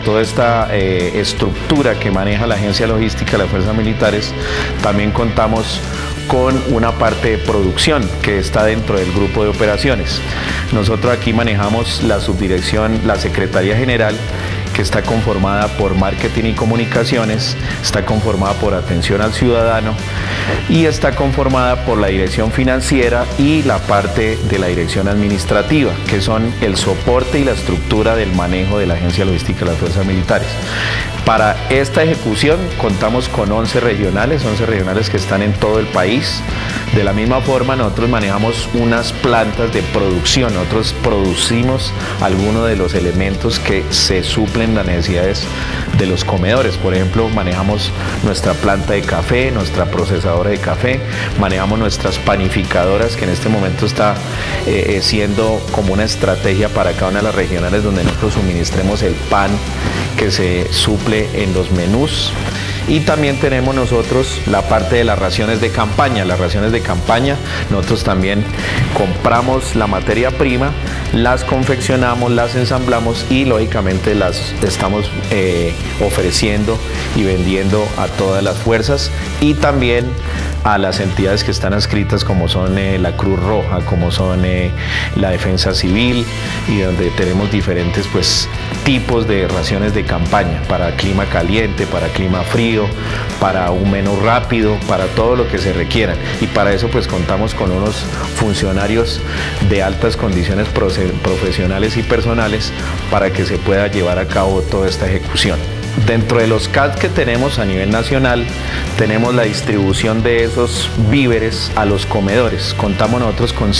toda esta estructura que maneja la Agencia Logística de las Fuerzas Militares, también contamos con una parte de producción que está dentro del grupo de operaciones. Nosotros aquí manejamos la subdirección, la Secretaría General, que está conformada por Marketing y Comunicaciones, está conformada por Atención al Ciudadano y está conformada por la Dirección Financiera y la parte de la Dirección Administrativa, que son el soporte y la estructura del manejo de la Agencia Logística de las Fuerzas Militares. Para esta ejecución contamos con 11 regionales que están en todo el país. De la misma forma, nosotros manejamos unas plantas de producción, nosotros producimos algunos de los elementos que se suplen las necesidades de los comedores. Por ejemplo, manejamos nuestra planta de café, nuestra procesadora de café, manejamos nuestras panificadoras, que en este momento está siendo como una estrategia para cada una de las regionales, donde nosotros suministremos el pan que se suple en los menús. Y también tenemos nosotros la parte de las raciones de campaña. Las raciones de campaña, nosotros también compramos la materia prima, las confeccionamos, las ensamblamos y lógicamente las estamos ofreciendo y vendiendo a todas las fuerzas y también a las entidades que están adscritas, como son la Cruz Roja, como son la Defensa Civil, y donde tenemos diferentes tipos de raciones de campaña para clima caliente, para clima frío, para un menú rápido, para todo lo que se requiera. Y para eso contamos con unos funcionarios de altas condiciones profesionales y personales para que se pueda llevar a cabo toda esta ejecución. Dentro de los CAD que tenemos a nivel nacional, tenemos la distribución de esos víveres a los comedores. Contamos nosotros con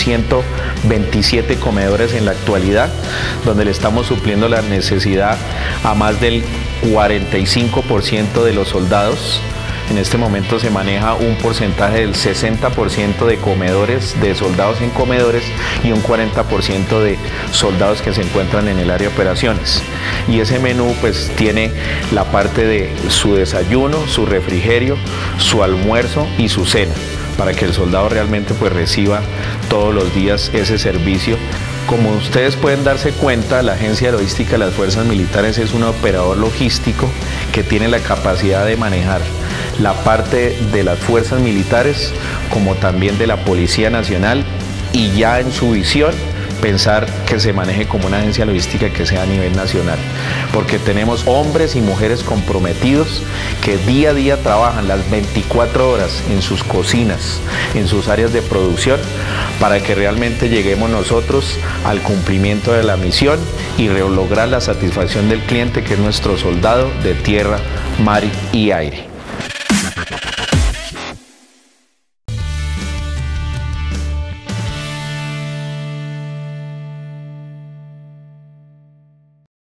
127 comedores en la actualidad, donde le estamos supliendo la necesidad a más del 45% de los soldados. En este momento se maneja un porcentaje del 60% de comedores, de soldados en comedores, y un 40% de soldados que se encuentran en el área de operaciones. Y ese menú tiene la parte de su desayuno, su refrigerio, su almuerzo y su cena, para que el soldado realmente reciba todos los días ese servicio. Como ustedes pueden darse cuenta, la Agencia Logística de las Fuerzas Militares es un operador logístico que tiene la capacidad de manejar la parte de las fuerzas militares como también de la Policía Nacional, y ya en su visión pensar que se maneje como una agencia logística que sea a nivel nacional, porque tenemos hombres y mujeres comprometidos que día a día trabajan las 24 horas en sus cocinas, en sus áreas de producción, para que realmente lleguemos nosotros al cumplimiento de la misión y lograr la satisfacción del cliente, que es nuestro soldado de tierra, mar y aire.